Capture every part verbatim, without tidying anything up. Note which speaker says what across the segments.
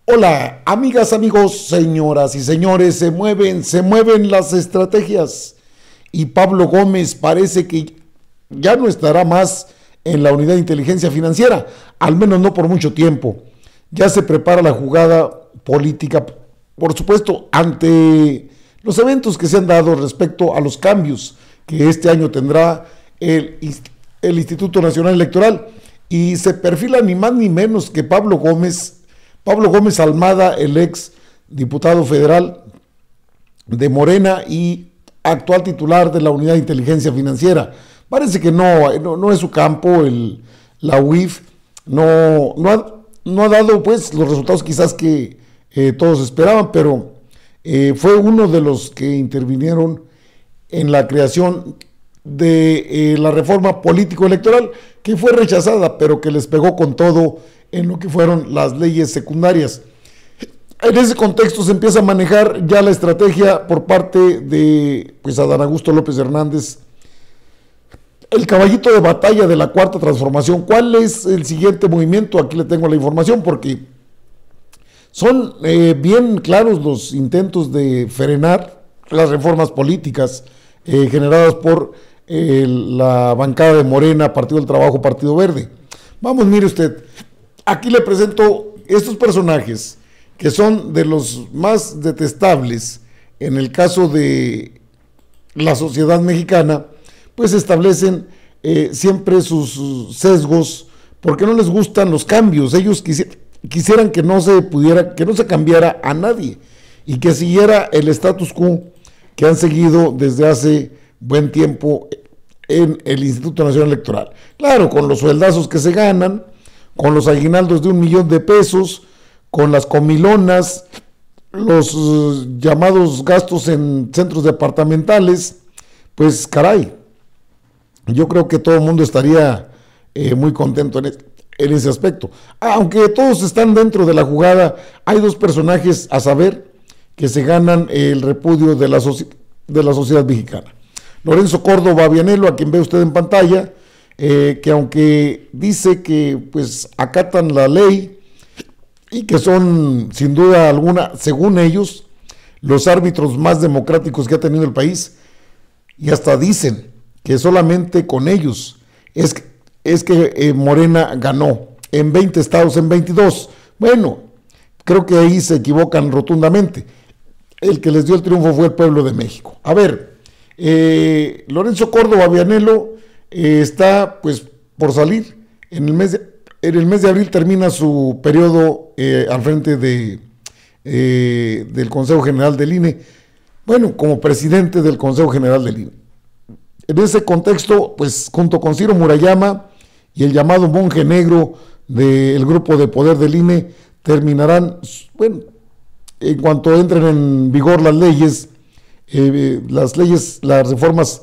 Speaker 1: Hola, amigas, amigos, señoras y señores, se mueven, se mueven las estrategias y Pablo Gómez parece que ya no estará más en la unidad de inteligencia financiera, al menos no por mucho tiempo. Ya se prepara la jugada política, por supuesto, ante los eventos que se han dado respecto a los cambios que este año tendrá el, el Instituto Nacional Electoral, y se perfila ni más ni menos que Pablo Gómez, Pablo Gómez Almada, el ex diputado federal de Morena y actual titular de la Unidad de Inteligencia Financiera. Parece que no, no, no es su campo, el, la U I F no, no, ha, no ha dado pues los resultados quizás que eh, todos esperaban, pero eh, fue uno de los que intervinieron en la creación de eh, la reforma político-electoral, que fue rechazada, pero que les pegó con todo en lo que fueron las leyes secundarias. En ese contexto se empieza a manejar ya la estrategia por parte de pues Adán Augusto López Hernández, el caballito de batalla de la Cuarta Transformación. ¿Cuál es el siguiente movimiento? Aquí le tengo la información porque son eh, bien claros los intentos de frenar las reformas políticas eh, generadas por eh, la bancada de Morena, Partido del Trabajo, Partido Verde. Vamos, mire usted, aquí le presento estos personajes que son de los más detestables en el caso de la sociedad mexicana, pues establecen eh, siempre sus, sus sesgos porque no les gustan los cambios. Ellos quisi quisieran que no se pudiera, que no se cambiara a nadie y que siguiera el status quo que han seguido desde hace buen tiempo en el Instituto Nacional Electoral. Claro, con los sueldazos que se ganan, con los aguinaldos de un millón de pesos, con las comilonas, los uh, llamados gastos en centros departamentales, pues caray, yo creo que todo el mundo estaría eh, muy contento en, es, en ese aspecto. Aunque todos están dentro de la jugada, hay dos personajes a saber que se ganan el repudio de la, de la sociedad mexicana. Lorenzo Córdoba Vianello, a quien ve usted en pantalla, eh, que aunque dice que pues acatan la ley y que son sin duda alguna, según ellos, los árbitros más democráticos que ha tenido el país, y hasta dicen que solamente con ellos es que, es que eh, Morena ganó en veinte estados, en veintidós. Bueno, creo que ahí se equivocan rotundamente. El que les dio el triunfo fue el pueblo de México. A ver, eh, Lorenzo Córdoba Vianello eh, está pues por salir en el mes de, en el mes de abril, termina su periodo eh, al frente de, eh, del Consejo General del I N E, bueno, como presidente del Consejo General del I N E. En ese contexto, pues junto con Ciro Murayama y el llamado monje negro del grupo de poder del I N E, terminarán, bueno, en cuanto entren en vigor las leyes, eh, las leyes, las reformas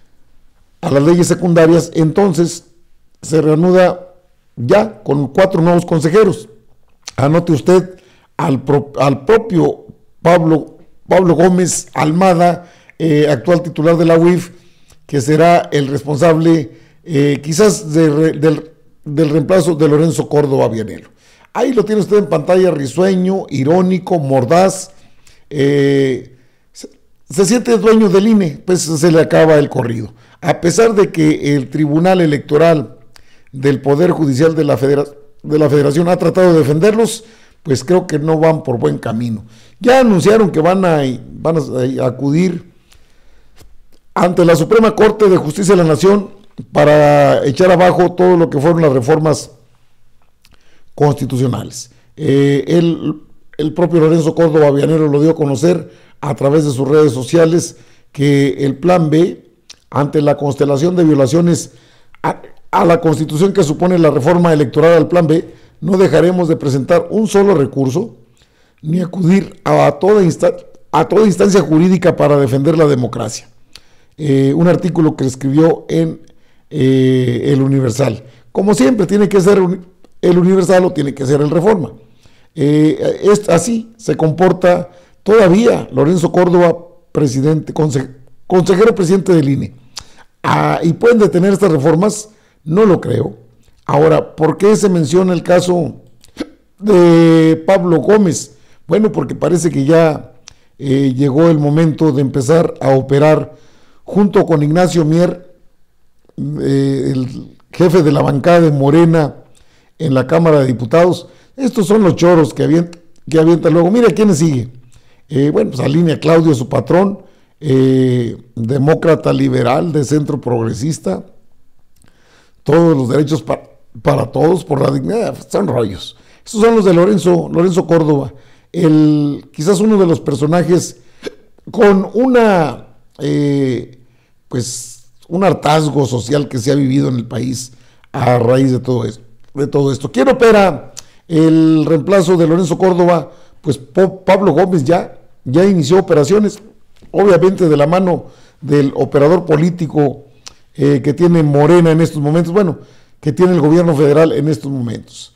Speaker 1: a las leyes secundarias, entonces se reanuda ya con cuatro nuevos consejeros. Anote usted al, pro, al propio Pablo, Pablo Gómez Almada, eh, actual titular de la U I F, que será el responsable eh, quizás de re, del, del reemplazo de Lorenzo Córdoba Vianello. Ahí lo tiene usted en pantalla, risueño, irónico, mordaz, eh, se, se siente dueño del I N E, pues se le acaba el corrido. A pesar de que el Tribunal Electoral del Poder Judicial de la, Federa de la Federación ha tratado de defenderlos, pues creo que no van por buen camino. Ya anunciaron que van a, van a acudir ante la Suprema Corte de Justicia de la Nación para echar abajo todo lo que fueron las reformas constitucionales. Eh, el, el propio Lorenzo Córdoba Vianello lo dio a conocer a través de sus redes sociales que el plan B, ante la constelación de violaciones a, a la Constitución que supone la reforma electoral al plan B, no dejaremos de presentar un solo recurso ni acudir a toda, insta a toda instancia jurídica para defender la democracia. Eh, un artículo que escribió en eh, El Universal. Como siempre, tiene que ser un, el Universal o tiene que ser el Reforma. Eh, es, así se comporta todavía Lorenzo Córdoba, presidente, conse, consejero presidente del I N E. Ah, ¿y pueden detener estas reformas? No lo creo. Ahora, ¿por qué se menciona el caso de Pablo Gómez? Bueno, porque parece que ya eh, llegó el momento de empezar a operar junto con Ignacio Mier, eh, el jefe de la bancada de Morena en la Cámara de Diputados. Estos son los choros que avienta, que avienta luego. Mira quiénes sigue. Eh, bueno, pues alinea Claudio, su patrón, eh, demócrata liberal de centro progresista, todos los derechos pa para todos por la dignidad, son rollos. Estos son los de Lorenzo, Lorenzo Córdoba, el, quizás uno de los personajes con una, eh, pues, un hartazgo social que se ha vivido en el país a raíz de todo esto. De todo esto. ¿Quién opera el reemplazo de Lorenzo Córdoba? Pues Pablo Gómez ya, ya inició operaciones, obviamente de la mano del operador político eh, que tiene Morena en estos momentos, bueno, que tiene el gobierno federal en estos momentos.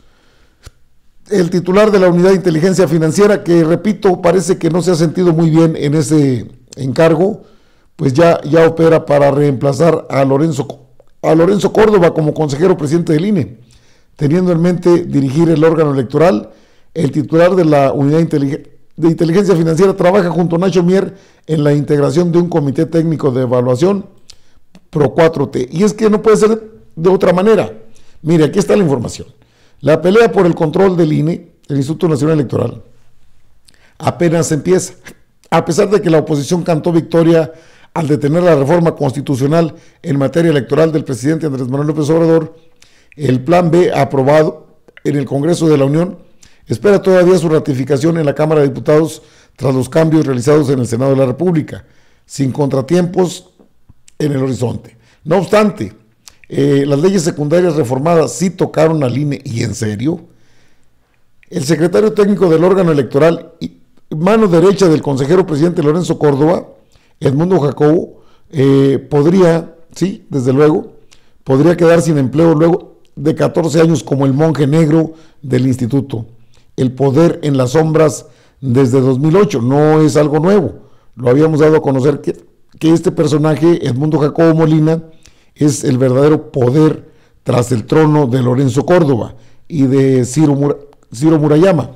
Speaker 1: El titular de la Unidad de Inteligencia Financiera, que repito, parece que no se ha sentido muy bien en ese encargo, pues ya, ya opera para reemplazar a Lorenzo, a Lorenzo Córdoba como consejero presidente del I N E. Teniendo en mente dirigir el órgano electoral, el titular de la Unidad de Inteligencia Financiera trabaja junto a Nacho Mier en la integración de un comité técnico de evaluación Pro cuatro T. Y es que no puede ser de otra manera. Mire, aquí está la información. La pelea por el control del I N E, el Instituto Nacional Electoral, apenas empieza. A pesar de que la oposición cantó victoria al detener la reforma constitucional en materia electoral del presidente Andrés Manuel López Obrador, el Plan B aprobado en el Congreso de la Unión espera todavía su ratificación en la Cámara de Diputados tras los cambios realizados en el Senado de la República, sin contratiempos en el horizonte. No obstante, eh, las leyes secundarias reformadas sí tocaron al I N E, y en serio. El secretario técnico del órgano electoral y mano derecha del consejero presidente Lorenzo Córdoba, Edmundo Jacobo, eh, podría, sí, desde luego, podría quedar sin empleo luego de catorce años como el monje negro del instituto. El poder en las sombras desde dos mil ocho, no es algo nuevo. Lo habíamos dado a conocer que, que este personaje, Edmundo Jacobo Molina, es el verdadero poder tras el trono de Lorenzo Córdoba y de Ciro, Mur Ciro Murayama.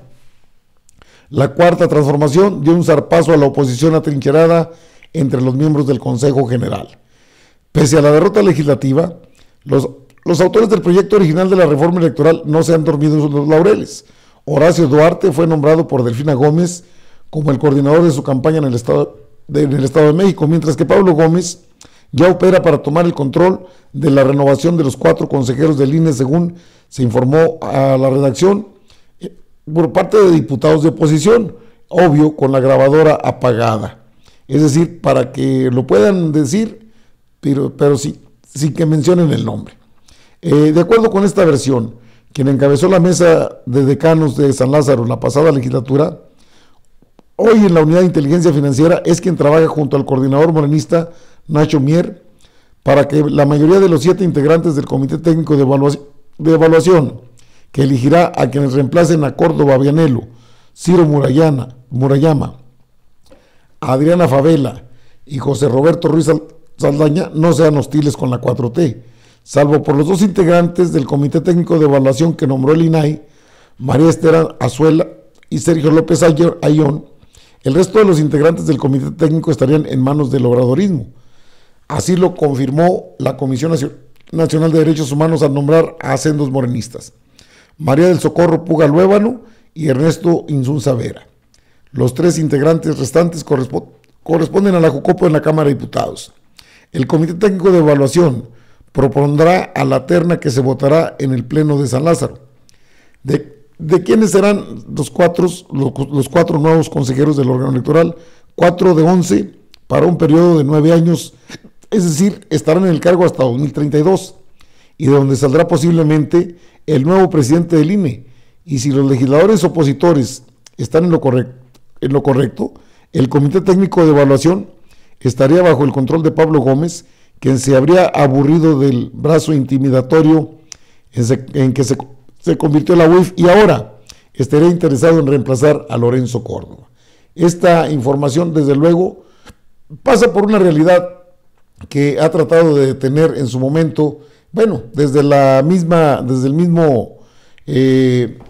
Speaker 1: La cuarta transformación dio un zarpazo a la oposición atrincherada entre los miembros del Consejo General. Pese a la derrota legislativa, los Los autores del proyecto original de la reforma electoral no se han dormido en los laureles. Horacio Duarte fue nombrado por Delfina Gómez como el coordinador de su campaña en el Estado de, en el Estado de México, mientras que Pablo Gómez ya opera para tomar el control de la renovación de los cuatro consejeros del I N E, según se informó a la redacción por parte de diputados de oposición, obvio, con la grabadora apagada. Es decir, para que lo puedan decir, pero, pero sí, sin que mencionen el nombre. Eh, de acuerdo con esta versión, quien encabezó la mesa de decanos de San Lázaro en la pasada legislatura, hoy en la Unidad de Inteligencia Financiera es quien trabaja junto al coordinador morenista Nacho Mier para que la mayoría de los siete integrantes del Comité Técnico de Evaluación, de evaluación que elegirá a quienes reemplacen a Córdoba Vianelo, Ciro Murayana, Murayama, Adriana Favela y José Roberto Ruiz Saldaña no sean hostiles con la cuatro T, salvo por los dos integrantes del Comité Técnico de Evaluación que nombró el I N A I, María Esther Azuela y Sergio López Ayón. El resto de los integrantes del Comité Técnico estarían en manos del obradorismo. Así lo confirmó la Comisión Nacional de Derechos Humanos al nombrar a sendos morenistas, María del Socorro Puga Luébano y Ernesto Insunza Vera. Los tres integrantes restantes corresp corresponden a la Jucopo en la Cámara de Diputados. El Comité Técnico de Evaluación propondrá a la terna que se votará en el Pleno de San Lázaro. ¿De, de quiénes serán los cuatro, los, los cuatro nuevos consejeros del órgano electoral? Cuatro de once para un periodo de nueve años, es decir, estarán en el cargo hasta dos mil treinta y dos, y de donde saldrá posiblemente el nuevo presidente del I N E. Y si los legisladores opositores están en lo correcto, en lo correcto, el Comité Técnico de Evaluación estaría bajo el control de Pablo Gómez, quien se habría aburrido del brazo intimidatorio en, se, en que se, se convirtió la U I F y ahora estaría interesado en reemplazar a Lorenzo Córdoba. Esta información, desde luego, pasa por una realidad que ha tratado de detener en su momento, bueno, desde la misma, desde el mismo eh,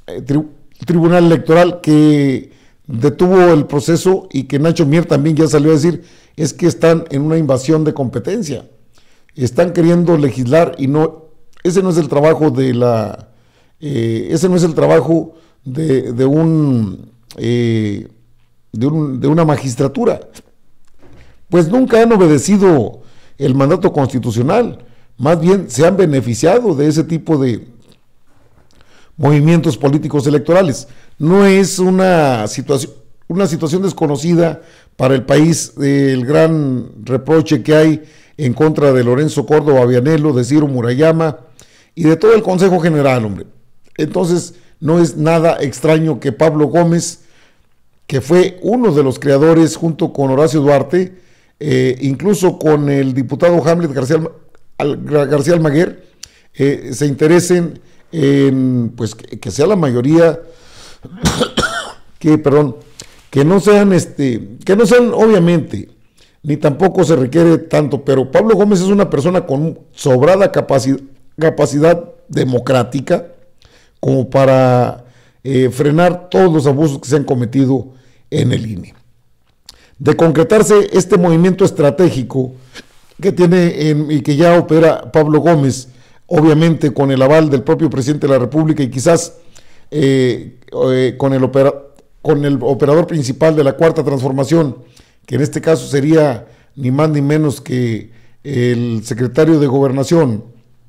Speaker 1: eh, tri, Tribunal Electoral que detuvo el proceso y que Nacho Mier también ya salió a decir, es que están en una invasión de competencia, están queriendo legislar y no, ese no es el trabajo de la, eh, ese no es el trabajo de, de un, eh, de un, de una magistratura, pues nunca han obedecido el mandato constitucional, más bien se han beneficiado de ese tipo de movimientos políticos electorales. No es una situación, una situación desconocida para el país, el gran reproche que hay en contra de Lorenzo Córdoba Vianello, de Ciro Murayama y de todo el Consejo General, hombre. Entonces, no es nada extraño que Pablo Gómez, que fue uno de los creadores junto con Horacio Duarte, eh, incluso con el diputado Hamlet García, García Almaguer, eh, se interesen en, pues, que, que sea la mayoría, que, perdón, que no sean, este, que no sean, obviamente, ni tampoco se requiere tanto, pero Pablo Gómez es una persona con sobrada capacidad, capacidad democrática como para eh, frenar todos los abusos que se han cometido en el I N E. De concretarse este movimiento estratégico que tiene en, y que ya opera Pablo Gómez, obviamente con el aval del propio presidente de la República y quizás eh, eh, con, el opera, con el operador principal de la Cuarta Transformación, que en este caso sería ni más ni menos que el secretario de Gobernación,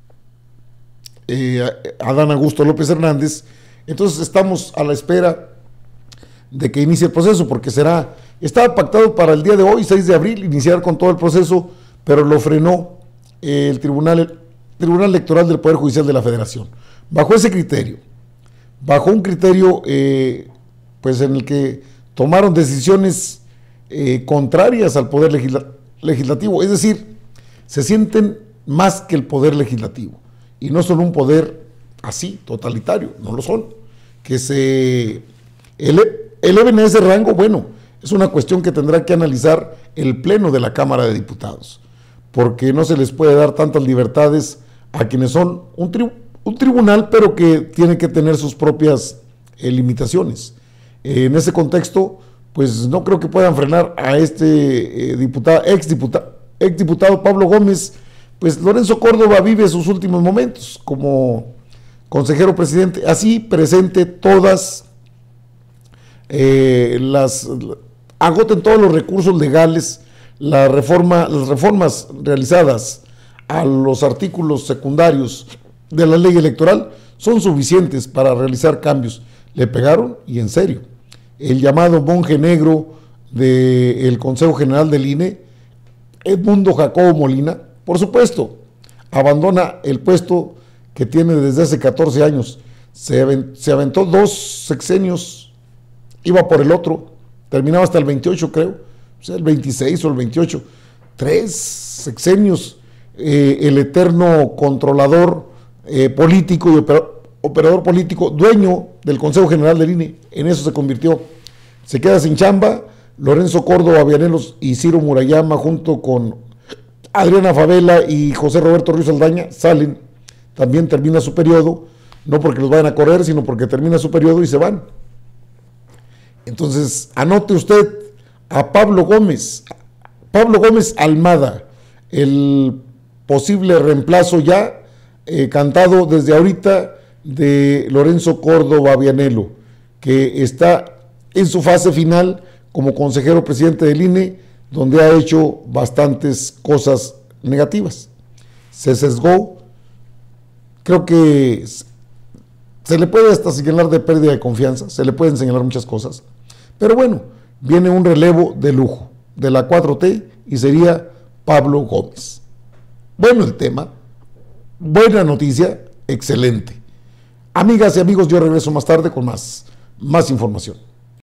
Speaker 1: eh, Adán Augusto López Hernández. Entonces estamos a la espera de que inicie el proceso, porque será, estaba pactado para el día de hoy, seis de abril, iniciar con todo el proceso, pero lo frenó el Tribunal, Tribunal Electoral del Poder Judicial de la Federación. Bajo ese criterio, bajo un criterio eh, pues en el que tomaron decisiones eh, contrarias al Poder legisla Legislativo, es decir, se sienten más que el Poder Legislativo, y no son un poder así, totalitario, no lo son, que se ele eleven a ese rango. Bueno, es una cuestión que tendrá que analizar el Pleno de la Cámara de Diputados, porque no se les puede dar tantas libertades a quienes son un, tri un tribunal, pero que tiene que tener sus propias eh, limitaciones. Eh, en ese contexto, pues no creo que puedan frenar a este eh, diputado, ex diputado, ex diputado Pablo Gómez. Pues Lorenzo Córdoba vive sus últimos momentos como consejero presidente, así presente todas eh, las, agoten todos los recursos legales, la reforma, las reformas realizadas a los artículos secundarios de la ley electoral son suficientes para realizar cambios. Le pegaron y en serio. El llamado monje negro del Consejo General del I N E, Edmundo Jacobo Molina, por supuesto, abandona el puesto que tiene desde hace catorce años. Se, avent, se aventó dos sexenios, iba por el otro, terminaba hasta el veintiocho, creo, o sea, el veintiséis o el veintiocho, tres sexenios, eh, el eterno controlador eh, político y operador, operador político, dueño del Consejo General del I N E, en eso se convirtió. Se queda sin chamba. Lorenzo Córdoba Vianello y Ciro Murayama, junto con Adriana Favela y José Roberto Ríos Aldaña, salen. También termina su periodo, no porque los vayan a correr, sino porque termina su periodo y se van. Entonces, anote usted a Pablo Gómez, Pablo Gómez Almada, el posible reemplazo ya eh, cantado desde ahorita de Lorenzo Córdoba Vianello, que está en su fase final como consejero presidente del I N E, donde ha hecho bastantes cosas negativas. Se sesgó, creo que se le puede hasta señalar de pérdida de confianza, se le pueden señalar muchas cosas, pero bueno, viene un relevo de lujo de la cuatro T y sería Pablo Gómez. Bueno el tema, buena noticia, excelente. Amigas y amigos, yo regreso más tarde con más, más información.